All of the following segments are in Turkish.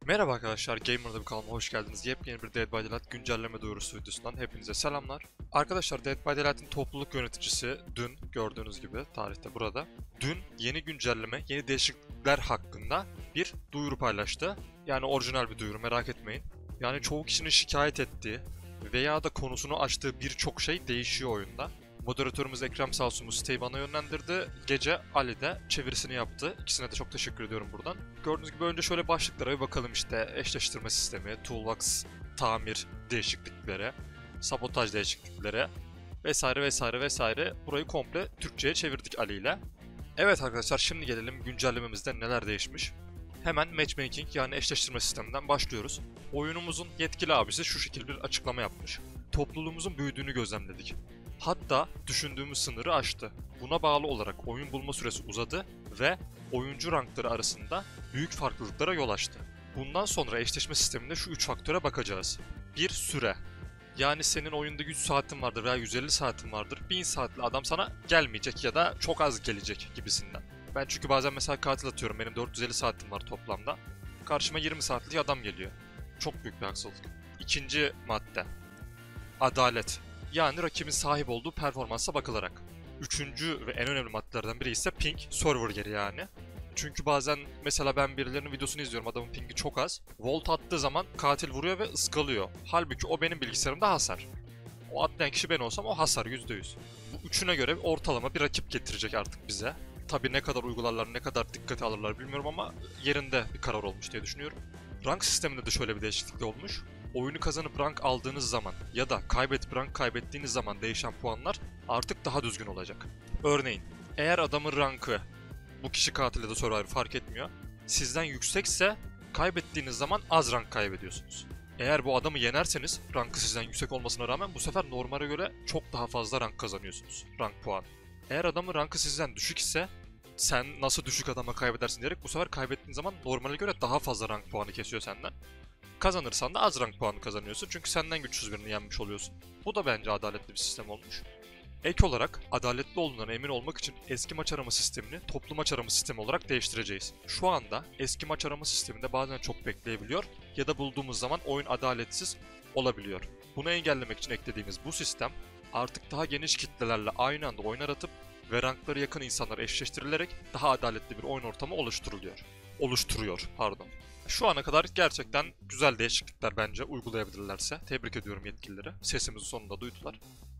Merhaba arkadaşlar, Gamer'da bir kanalıma hoş geldiniz. Yepyeni bir Dead by Daylight güncelleme duyurusu videosundan hepinize selamlar. Arkadaşlar Dead by Daylight'ın topluluk yöneticisi dün gördüğünüz gibi tarihte burada. Dün yeni güncelleme, yeni değişiklikler hakkında bir duyuru paylaştı. Yani orijinal bir duyuru, merak etmeyin. Yani çoğu kişinin şikayet ettiği veya da konusunu açtığı birçok şey değişiyor oyunda. Moderatörümüz Ekrem sağ olsun bu siteyi bana yönlendirdi. Gece Ali de çevirisini yaptı. İkisine de çok teşekkür ediyorum buradan. Gördüğünüz gibi önce şöyle başlıklara bir bakalım işte. Eşleştirme sistemi, toolbox tamir değişiklikleri, sabotaj değişiklikleri vesaire vesaire vesaire. Burayı komple Türkçe'ye çevirdik Ali ile. Evet arkadaşlar, şimdi gelelim güncellememizde neler değişmiş. Hemen matchmaking yani eşleştirme sisteminden başlıyoruz. Oyunumuzun yetkili abisi şu şekilde bir açıklama yapmış. Topluluğumuzun büyüdüğünü gözlemledik. Hatta düşündüğümüz sınırı aştı. Buna bağlı olarak oyun bulma süresi uzadı ve oyuncu rankları arasında büyük farklılıklara yol açtı. Bundan sonra eşleşme sisteminde şu 3 faktöre bakacağız. Bir, süre. Yani senin oyunda 100 saatin vardır veya 150 saatin vardır. 1000 saatli adam sana gelmeyecek ya da çok az gelecek gibisinden. Ben çünkü bazen mesela katil atıyorum, benim 450 saatim var toplamda. Karşıma 20 saatlik adam geliyor. Çok büyük bir haksızlık. İkinci madde. Adalet. Yani rakibin sahip olduğu performansa bakılarak. Üçüncü ve en önemli maddelerden biri ise ping, server yeri yani. Çünkü bazen mesela ben birilerinin videosunu izliyorum, adamın pingi çok az. Volt attığı zaman katil vuruyor ve ıskalıyor. Halbuki o benim bilgisayarımda hasar. O atlayan kişi ben olsam o hasar %100. Bu üçüne göre ortalama bir rakip getirecek artık bize. Tabi ne kadar uygularlar, ne kadar dikkate alırlar bilmiyorum ama yerinde bir karar olmuş diye düşünüyorum. Rank sisteminde de şöyle bir değişiklik de olmuş. Oyunu kazanıp rank aldığınız zaman ya da kaybedip rank kaybettiğiniz zaman değişen puanlar artık daha düzgün olacak. Örneğin, eğer adamın rankı, bu kişi katil ya da survivor fark etmiyor, sizden yüksekse kaybettiğiniz zaman az rank kaybediyorsunuz. Eğer bu adamı yenerseniz, rankı sizden yüksek olmasına rağmen bu sefer normale göre çok daha fazla rank kazanıyorsunuz. Rank puanı. Eğer adamın rankı sizden düşük ise, sen nasıl düşük adama kaybedersin diyerek bu sefer kaybettiğin zaman normale göre daha fazla rank puanı kesiyor senden. Kazanırsan da az rank puanı kazanıyorsun çünkü senden güçsüz birini yenmiş oluyorsun. Bu da bence adaletli bir sistem olmuş. Ek olarak adaletli olduğundan emin olmak için eski maç arama sistemini toplu maç arama sistemi olarak değiştireceğiz. Şu anda eski maç arama sisteminde bazen çok bekleyebiliyor ya da bulduğumuz zaman oyun adaletsiz olabiliyor. Bunu engellemek için eklediğimiz bu sistem artık daha geniş kitlelerle aynı anda oyun aratıp ve rankları yakın insanlar eşleştirilerek daha adaletli bir oyun ortamı oluşturuyor. Şu ana kadar gerçekten güzel değişiklikler bence uygulayabilirlerse. Tebrik ediyorum yetkilileri. Sesimizi sonunda duydular.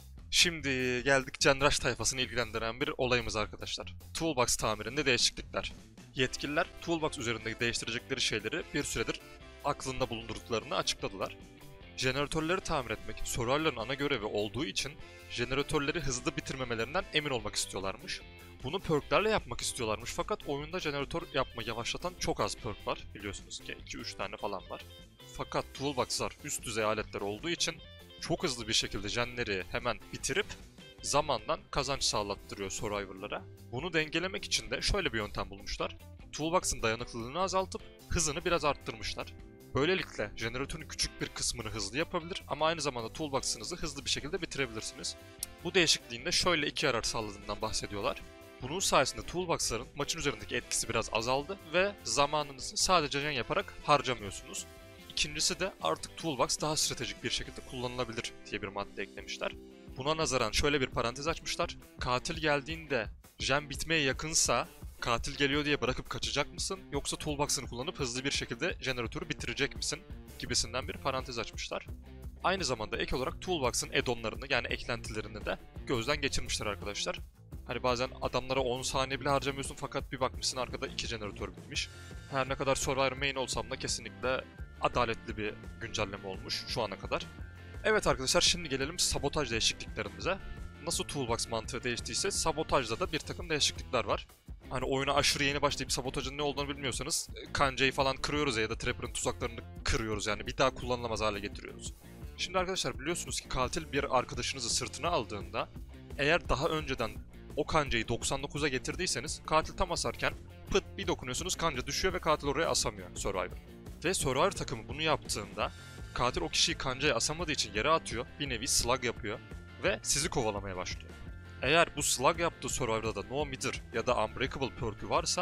Şimdi geldik Cenraş tayfasını ilgilendiren bir olayımız arkadaşlar. Toolbox tamirinde değişiklikler. Yetkililer Toolbox üzerinde değiştirecekleri şeyleri bir süredir aklında bulundurduklarını açıkladılar. Jeneratörleri tamir etmek Survivor'ların ana görevi olduğu için jeneratörleri hızlı bitirmemelerinden emin olmak istiyorlarmış. Bunu perklerle yapmak istiyorlarmış fakat oyunda jeneratör yapmayı yavaşlatan çok az perk var, biliyorsunuz ki 2-3 tane falan var. Fakat toolbox'lar üst düzey aletler olduğu için çok hızlı bir şekilde jenleri hemen bitirip zamandan kazanç sağlattırıyor Survivor'lara. Bunu dengelemek için de şöyle bir yöntem bulmuşlar. Toolbox'ın dayanıklılığını azaltıp hızını biraz arttırmışlar. Böylelikle jeneratörün küçük bir kısmını hızlı yapabilir ama aynı zamanda toolbox'ınızı hızlı bir şekilde bitirebilirsiniz. Bu değişikliğin de şöyle iki yarar sağladığından bahsediyorlar. Bunun sayesinde toolbox'ların maçın üzerindeki etkisi biraz azaldı ve zamanınızı sadece gen yaparak harcamıyorsunuz. İkincisi de artık toolbox daha stratejik bir şekilde kullanılabilir diye bir madde eklemişler. Buna nazaran şöyle bir parantez açmışlar. Katil geldiğinde gen bitmeye yakınsa katil geliyor diye bırakıp kaçacak mısın yoksa toolbox'ını kullanıp hızlı bir şekilde jeneratörü bitirecek misin gibisinden bir parantez açmışlar. Aynı zamanda ek olarak toolbox'ın add-on'larını yani eklentilerini de gözden geçirmişler arkadaşlar. Hani bazen adamlara 10 saniye bile harcamıyorsun fakat bir bakmışsın arkada 2 jeneratör bitmiş. Her ne kadar Survivor main olsam da kesinlikle adaletli bir güncelleme olmuş şu ana kadar. Evet arkadaşlar, şimdi gelelim sabotaj değişikliklerimize. Nasıl toolbox mantığı değiştiyse sabotajda da bir takım değişiklikler var. Hani oyuna aşırı yeni başlayıp sabotajın ne olduğunu bilmiyorsanız kancayı falan kırıyoruz ya da trapper'ın tuzaklarını kırıyoruz, yani bir daha kullanılamaz hale getiriyoruz. Şimdi arkadaşlar biliyorsunuz ki katil bir arkadaşınızı sırtına aldığında eğer daha önceden o kancayı 99'a getirdiyseniz katil tam asarken pıt bir dokunuyorsunuz, kanca düşüyor ve katil oraya asamıyor Survivor. Ve Survivor takımı bunu yaptığında katil o kişiyi kancaya asamadığı için yere atıyor, bir nevi slug yapıyor ve sizi kovalamaya başlıyor. Eğer bu slug yaptığı Survivor'da da No Midir ya da Unbreakable perk'ü varsa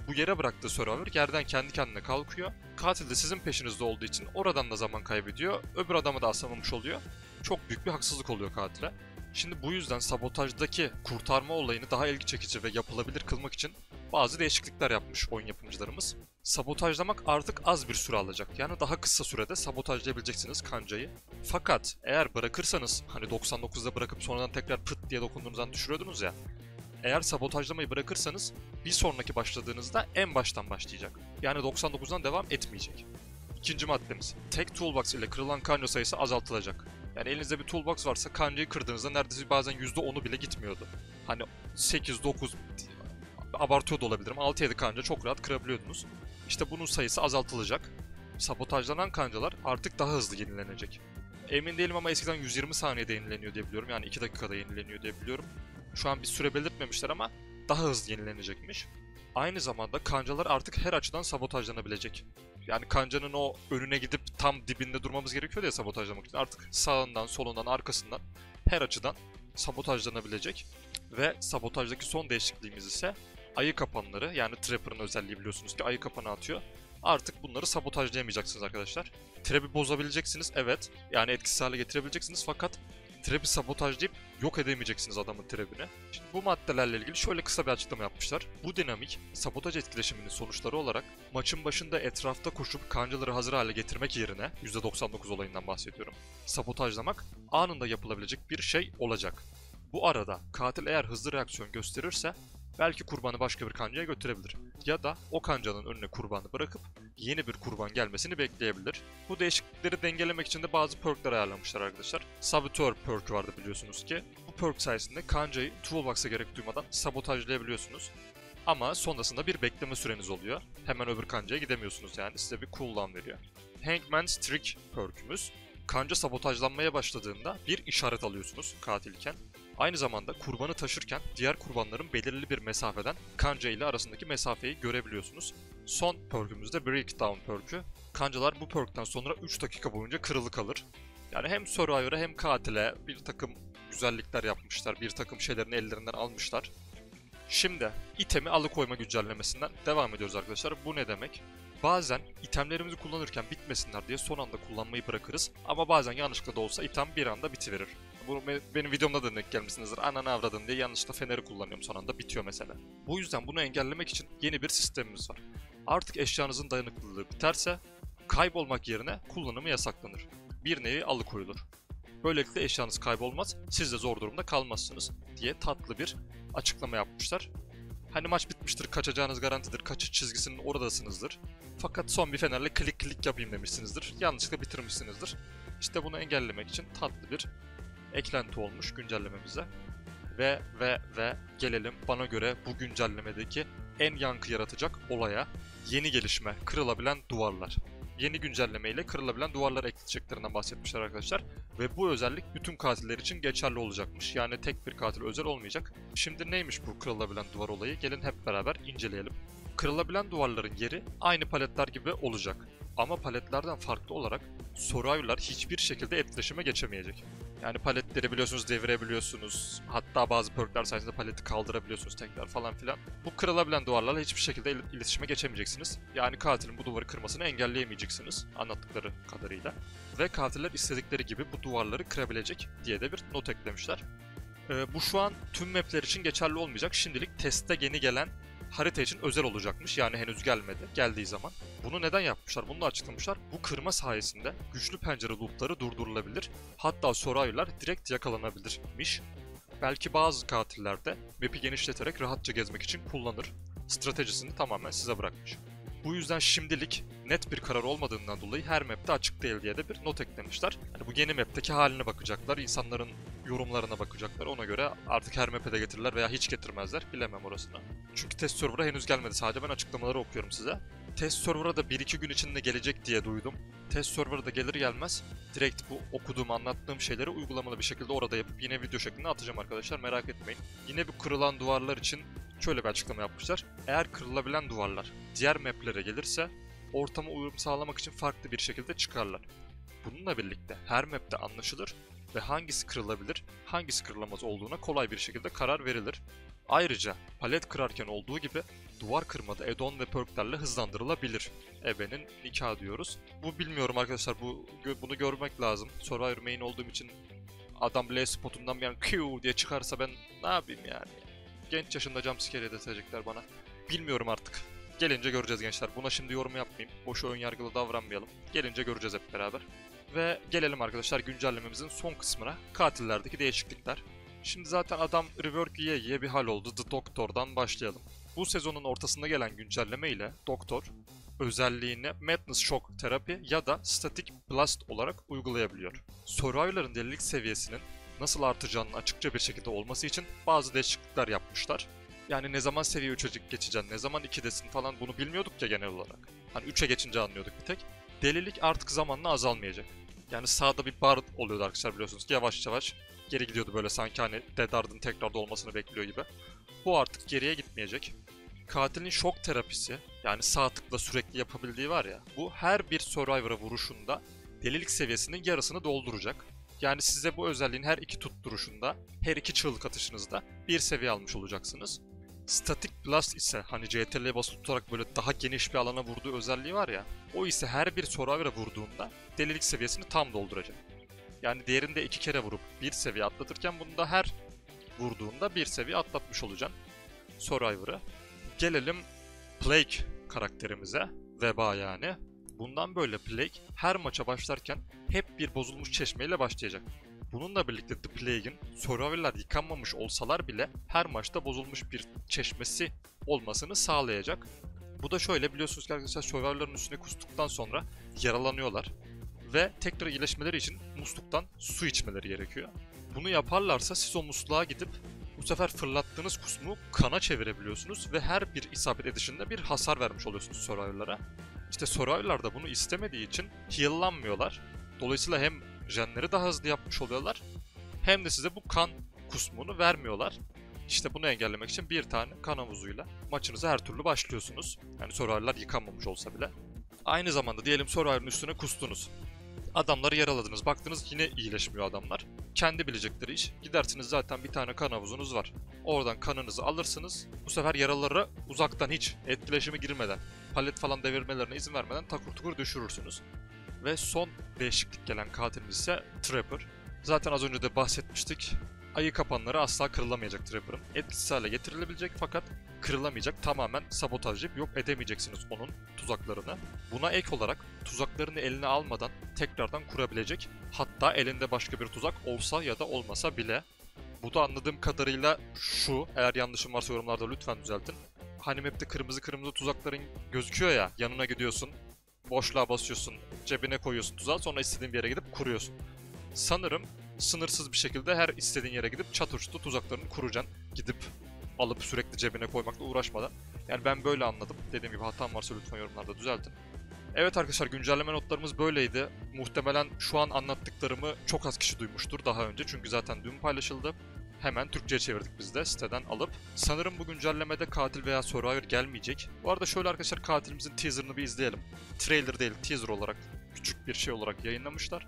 Bu yere bıraktığı Survivor yerden kendi kendine kalkıyor. Katil de sizin peşinizde olduğu için oradan da zaman kaybediyor. Öbür adamı da asamamış oluyor. Çok büyük bir haksızlık oluyor katile. Şimdi bu yüzden sabotajdaki kurtarma olayını daha ilgi çekici ve yapılabilir kılmak için bazı değişiklikler yapmış oyun yapımcılarımız. Sabotajlamak artık az bir süre alacak. Yani daha kısa sürede sabotajlayabileceksiniz kancayı. Fakat eğer bırakırsanız, hani 99'da bırakıp sonradan tekrar pıt diye dokunduğunuzdan düşürüyordunuz ya. Eğer sabotajlamayı bırakırsanız bir sonraki başladığınızda en baştan başlayacak. Yani 99'dan devam etmeyecek. İkinci maddemiz. Tek toolbox ile kırılan kanca sayısı azaltılacak. Yani elinizde bir toolbox varsa kancayı kırdığınızda neredeyse bazen %10'u bile gitmiyordu. Hani 8, 9, abartıyor da olabilirim. 6-7 kanca çok rahat kırabiliyordunuz. İşte bunun sayısı azaltılacak. Sabotajlanan kancalar artık daha hızlı yenilenecek. Emin değilim ama eskiden 120 saniyede yenileniyor diye biliyorum. Yani 2 dakikada yenileniyor diye biliyorum. Şu an bir süre belirtmemişler ama daha hızlı yenilenecekmiş. Aynı zamanda kancalar artık her açıdan sabotajlanabilecek. Yani kancanın o önüne gidip tam dibinde durmamız gerekiyor ya sabotajlamak için. Artık sağından, solundan, arkasından her açıdan sabotajlanabilecek. Ve sabotajdaki son değişikliğimiz ise ayı kapanları, yani Trapper'ın özelliği biliyorsunuz ki ayı kapanı atıyor. Artık bunları sabotajlayamayacaksınız arkadaşlar. Trap'i bozabileceksiniz, evet. Yani etkisiz hale getirebileceksiniz fakat trap'i sabotajlayıp yok edemeyeceksiniz adamın trap'ini. Şimdi bu maddelerle ilgili şöyle kısa bir açıklama yapmışlar. Bu dinamik, sabotaj etkileşiminin sonuçları olarak maçın başında etrafta koşup kancaları hazır hale getirmek yerine, %99 olayından bahsediyorum, sabotajlamak anında yapılabilecek bir şey olacak. Bu arada katil eğer hızlı reaksiyon gösterirse belki kurbanı başka bir kancaya götürebilir. Ya da o kancanın önüne kurbanı bırakıp yeni bir kurban gelmesini bekleyebilir. Bu değişiklikleri dengelemek için de bazı perkler ayarlamışlar arkadaşlar. Saboteur perk'ü vardı biliyorsunuz ki. Bu perk sayesinde kancayı toolbox'a gerek duymadan sabotajlayabiliyorsunuz. Ama sonrasında bir bekleme süreniz oluyor. Hemen öbür kancaya gidemiyorsunuz yani, size bir cooldown veriyor. Hangman's Trick perk'ümüz. Kanca sabotajlanmaya başladığında bir işaret alıyorsunuz katilken. Aynı zamanda kurbanı taşırken diğer kurbanların belirli bir mesafeden kanca ile arasındaki mesafeyi görebiliyorsunuz. Son perk'ümüz de Breakdown perk'ü. Kancalar bu perk'ten sonra 3 dakika boyunca kırılı kalır. Yani hem Survivor'a hem katile bir takım güzellikler yapmışlar, bir takım şeylerini ellerinden almışlar. Şimdi itemi alıkoyma güncellemesinden devam ediyoruz arkadaşlar. Bu ne demek? Bazen itemlerimizi kullanırken bitmesinler diye son anda kullanmayı bırakırız. Ama bazen yanlışlıkla da olsa item bir anda bitiverir. Bu benim videomda da denk gelmişsinizdir. Ananı avradın diye yanlışlıkla feneri kullanıyorum, son anda bitiyor mesela. Bu yüzden bunu engellemek için yeni bir sistemimiz var. Artık eşyanızın dayanıklılığı biterse kaybolmak yerine kullanımı yasaklanır. Bir nevi alıkoyulur. Böylelikle eşyanız kaybolmaz, siz de zor durumda kalmazsınız diye tatlı bir açıklama yapmışlar. Hani maç bitmiştir, kaçacağınız garantidir, kaçış çizgisinin oradasınızdır. Fakat son bir fenerle klik klik yapayım demişsinizdir. Yanlışlıkla bitirmişsinizdir. İşte bunu engellemek için tatlı bir eklenti olmuş güncellememize. Ve gelelim bana göre bu güncellemedeki en yankı yaratacak olaya. Yeni gelişme, kırılabilen duvarlar. Yeni güncelleme ile kırılabilen duvarlar ekleyeceklerinden bahsetmişler arkadaşlar. Ve bu özellik bütün katiller için geçerli olacakmış. Yani tek bir katil özel olmayacak. Şimdi neymiş bu kırılabilen duvar olayı? Gelin hep beraber inceleyelim. Kırılabilen duvarların yeri aynı paletler gibi olacak. Ama paletlerden farklı olarak Survivor'lar hiçbir şekilde etkileşime geçemeyecek. Yani paletleri biliyorsunuz devirebiliyorsunuz. Hatta bazı perkler sayesinde paleti kaldırabiliyorsunuz tekrar falan filan. Bu kırılabilen duvarlarla hiçbir şekilde iletişime geçemeyeceksiniz. Yani katilin bu duvarı kırmasını engelleyemeyeceksiniz anlattıkları kadarıyla. Ve katiller istedikleri gibi bu duvarları kırabilecek diye de bir not eklemişler. Bu şu an tüm mapler için geçerli olmayacak. Şimdilik testte yeni gelen harita için özel olacakmış. Yani henüz gelmedi. Geldiği zaman. Bunu neden yapmışlar? Bunu da açıklamışlar. Bu kırma sayesinde güçlü pencere loopları durdurulabilir. Hatta Survivor'lar direkt yakalanabilirmiş. Belki bazı katiller de map'i genişleterek rahatça gezmek için kullanır. Stratejisini tamamen size bırakmış. Bu yüzden şimdilik net bir karar olmadığından dolayı her map'te açık değil diye de bir not eklemişler. Yani bu yeni map'teki haline bakacaklar, insanların yorumlarına bakacaklar. Ona göre artık her map'e de getirirler veya hiç getirmezler. Bilemem orasını. Çünkü test server'a henüz gelmedi. Sadece ben açıklamaları okuyorum size. Test server'a da 1-2 gün içinde gelecek diye duydum. Test server'a da gelir gelmez direkt bu okuduğum, anlattığım şeyleri uygulamalı bir şekilde orada yapıp yine video şeklinde atacağım arkadaşlar. Merak etmeyin. Yine bu kırılan duvarlar için şöyle bir açıklama yapmışlar. Eğer kırılabilen duvarlar diğer maplere gelirse ortama uyum sağlamak için farklı bir şekilde çıkarlar. Bununla birlikte her map'te anlaşılır ve hangisi kırılabilir, hangisi kırılamaz olduğuna kolay bir şekilde karar verilir. Ayrıca palet kırarken olduğu gibi duvar kırmada add-on ve perklerle hızlandırılabilir. Ebe'nin nikahı diyoruz. Bu bilmiyorum arkadaşlar, bunu görmek lazım. Survivor main olduğum için adam Blaze spotundan bir an Q diye çıkarsa ben ne yapayım yani? Genç yaşında jumpscare edecekler bana. Bilmiyorum artık. Gelince göreceğiz gençler. Buna şimdi yorum yapmayayım. Boşu önyargılı davranmayalım. Gelince göreceğiz hep beraber. Ve gelelim arkadaşlar güncellememizin son kısmına. Katillerdeki değişiklikler. Şimdi zaten adam rework yiye bir hal oldu. The Doctor'dan başlayalım. Bu sezonun ortasında gelen güncelleme ile Doktor özelliğini Madness Shock terapi ya da Static Blast olarak uygulayabiliyor. Survivor'ların delilik seviyesinin nasıl artacağının açıkça bir şekilde olması için bazı değişiklikler yapmışlar. Yani ne zaman seviye 3'e geçeceksin, ne zaman 2'desin falan bunu bilmiyorduk ya genel olarak. Hani 3'e geçince anlıyorduk bir tek. Delilik artık zamanla azalmayacak. Yani sağda bir bar oluyordu arkadaşlar, biliyorsunuz ki yavaş yavaş geri gidiyordu böyle, sanki hani Dead tekrarda olmasını bekliyor gibi. Bu artık geriye gitmeyecek. Katilin şok terapisi, yani sağ tıkla sürekli yapabildiği var ya, bu her bir Survivor'a vuruşunda delilik seviyesinin yarısını dolduracak. Yani size bu özelliğin her iki tutturuşunda, her iki çığlık atışınızda bir seviye almış olacaksınız. Static Blast ise hani CTRL'ye basılı tutarak böyle daha geniş bir alana vurduğu özelliği var ya, o ise her bir Survivor'a vurduğunda delilik seviyesini tam dolduracak. Yani diğerinde 2 kere vurup bir seviye atlatırken bunda her vurduğunda bir seviye atlatmış olacaksın Survivor'ı. Gelelim Plague karakterimize, veba yani. Bundan böyle Plague her maça başlarken hep bir bozulmuş çeşmeyle başlayacak. Bununla birlikte The Plague'in Survivor'lar yıkanmamış olsalar bile her maçta bozulmuş bir çeşmesi olmasını sağlayacak. Bu da şöyle, biliyorsunuz ki arkadaşlar Survivor'ların üstüne kustuktan sonra yaralanıyorlar. Ve tekrar iyileşmeleri için musluktan su içmeleri gerekiyor. Bunu yaparlarsa siz o musluğa gidip bu sefer fırlattığınız kusmu kana çevirebiliyorsunuz ve her bir isabet edişinde bir hasar vermiş oluyorsunuz Survivor'lara. İşte Survivor'lar da bunu istemediği için heal'lanmıyorlar. Dolayısıyla hem jenleri daha hızlı yapmış oluyorlar hem de size bu kan kusmunu vermiyorlar. İşte bunu engellemek için bir tane kan havuzuyla maçınıza her türlü başlıyorsunuz. Yani Survivor'lar yıkanmamış olsa bile. Aynı zamanda diyelim Survivor'ın üstüne kustunuz. Adamları yaraladınız. Baktınız yine iyileşmiyor adamlar. Kendi bilecekleri iş. Gidersiniz, zaten bir tane kan havuzunuz var. Oradan kanınızı alırsınız. Bu sefer yaralıları uzaktan hiç etkileşime girmeden, palet falan devirmelerine izin vermeden takur tukur düşürürsünüz. Ve son değişiklik gelen katilimiz ise Trapper. Zaten az önce de bahsetmiştik. Ayı kapanları asla kırılamayacak Trapper'ın. Etkisiz hale getirilebilecek fakat kırılamayacak, tamamen sabotajlayıp yok edemeyeceksiniz onun tuzaklarını. Buna ek olarak tuzaklarını eline almadan tekrardan kurabilecek, hatta elinde başka bir tuzak olsa ya da olmasa bile. Bu da anladığım kadarıyla şu, eğer yanlışım varsa yorumlarda lütfen düzeltin. Hani map'te kırmızı kırmızı tuzakların gözüküyor ya, yanına gidiyorsun, boşluğa basıyorsun, cebine koyuyorsun tuzağı, sonra istediğin bir yere gidip kuruyorsun. Sanırım sınırsız bir şekilde her istediğin yere gidip çatıştı tuzaklarını kuracaksın. Gidip alıp sürekli cebine koymakla uğraşmadan. Yani ben böyle anladım. Dediğim gibi hatam varsa lütfen yorumlarda düzeltin. Evet arkadaşlar, güncelleme notlarımız böyleydi. Muhtemelen şu an anlattıklarımı çok az kişi duymuştur daha önce. Çünkü zaten dün paylaşıldı. Hemen Türkçe'ye çevirdik biz de siteden alıp. Sanırım bu güncellemede katil veya Survivor gelmeyecek. Bu arada şöyle arkadaşlar, katilimizin teaserını bir izleyelim. Trailer değil, teaser olarak, küçük bir şey olarak yayınlamışlar.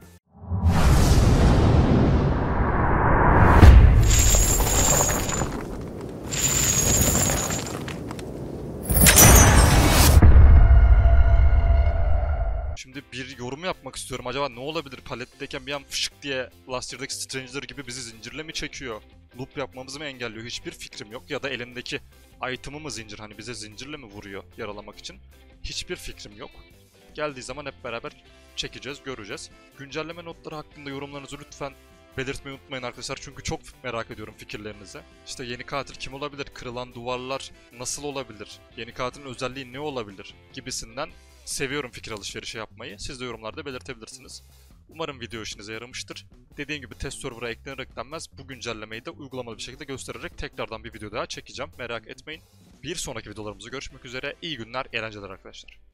Şimdi bir yorum yapmak istiyorum. Acaba ne olabilir? Paletteyken bir an fışık diye Last Year'daki Stranger gibi bizi zincirle mi çekiyor? Loop yapmamızı mı engelliyor? Hiçbir fikrim yok. Ya da elindeki item'ı mı zincir? Hani bize zincirle mi vuruyor yaralamak için? Hiçbir fikrim yok. Geldiği zaman hep beraber çekeceğiz, göreceğiz. Güncelleme notları hakkında yorumlarınızı lütfen belirtmeyi unutmayın arkadaşlar. Çünkü çok merak ediyorum fikirlerinizi. İşte yeni katil kim olabilir? Kırılan duvarlar nasıl olabilir? Yeni katilin özelliği ne olabilir? Gibisinden seviyorum fikir alışverişi yapmayı. Siz de yorumlarda belirtebilirsiniz. Umarım video işinize yaramıştır. Dediğim gibi test server'a eklenir eklenmez bu güncellemeyi de uygulamalı bir şekilde göstererek tekrardan bir video daha çekeceğim. Merak etmeyin. Bir sonraki videolarımızda görüşmek üzere. İyi günler, eğlenceler arkadaşlar.